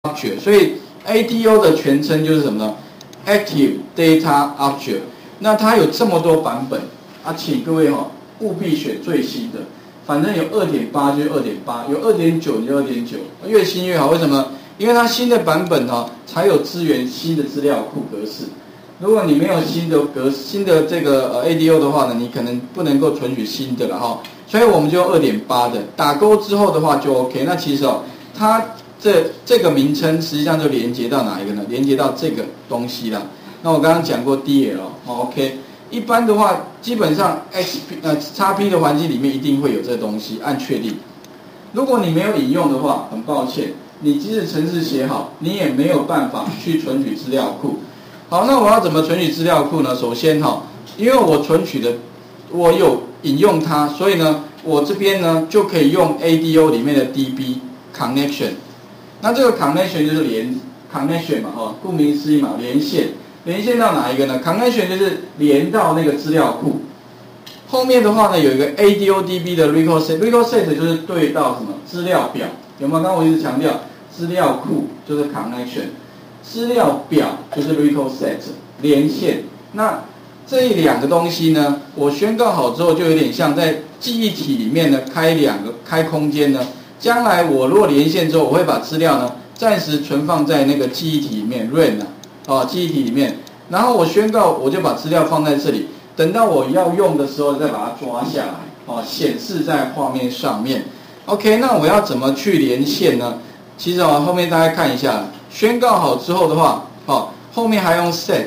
Object， 所以 ADO 的全称就是什么呢 ？Active Data Object。那它有这么多版本啊，请各位务必选最新的。反正有 2.8 就是 2.8， 有 2.9 就 2.9， 越新越好。为什么？因为它新的版本才有支援新的资料库格式。如果你没有新的这个ADO 的话呢，你可能不能够存取新的了哈。所以我们就用 2.8 的打勾之后的话就 OK。那其实它这个名称实际上就连接到哪一个呢？连接到这个东西啦。那我刚刚讲过 DL，OK。一般的话，基本上 XP 的环境里面一定会有这东西，按确定。如果你没有引用的话，很抱歉，你即使程式写好，你也没有办法去存取资料库。好，那我要怎么存取资料库呢？首先因为我存取的我有引用它，所以呢，我这边呢就可以用 ADO 里面的 DB connection。那这个 connection 就是connection 嘛，顾名思义嘛，连线。连线到哪一个呢 ？Connection 就是连到那个资料库。后面的话呢，有一个 ADO/DB 的 record set，record set 就是对到什么资料表，有没有？刚刚我一直强调，资料库就是 connection， 资料表就是 record set 连线。那这两个东西呢，我宣告好之后，就有点像在记忆体里面呢开空间呢。将来我如果连线之后，我会把资料呢暂时存放在那个记忆体里面 RAM 记忆体里面，然后我宣告我就把资料放在这里，等到我要用的时候再把它抓下来，显示在画面上面。OK， 那我要怎么去连线呢？其实后面大家看一下，宣告好之后的话，后面还用 set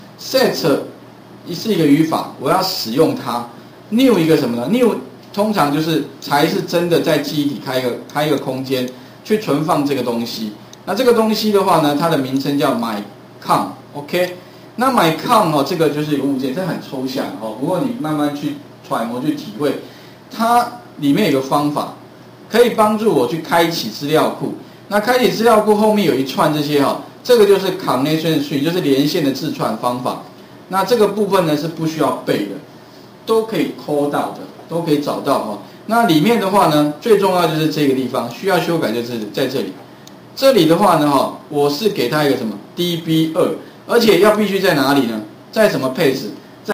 是一个语法，我要使用它。new 一个什么呢 ？new 通常就是才是真的在记忆体开一个空间去存放这个东西。那这个东西的话呢，它的名称叫 mycon，OK， 那 mycon 这个就是一个物件，这很抽象不过你慢慢去揣摩去体会，它里面有个方法可以帮助我去开启资料库。那开启资料库后面有一串这些这个就是 connection string， 就是连线的字串方法。那这个部分呢是不需要背的，都可以 call 到的，都可以找到那里面的话呢，最重要就是这个地方需要修改，就是在这里。这里的话呢我是给它一个什么 DB2， 而且要必须在哪里呢？在什么配置